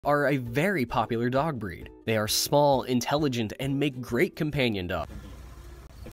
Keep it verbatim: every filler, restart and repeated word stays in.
are a very popular dog breed. They are small, intelligent, and make great companion dogs.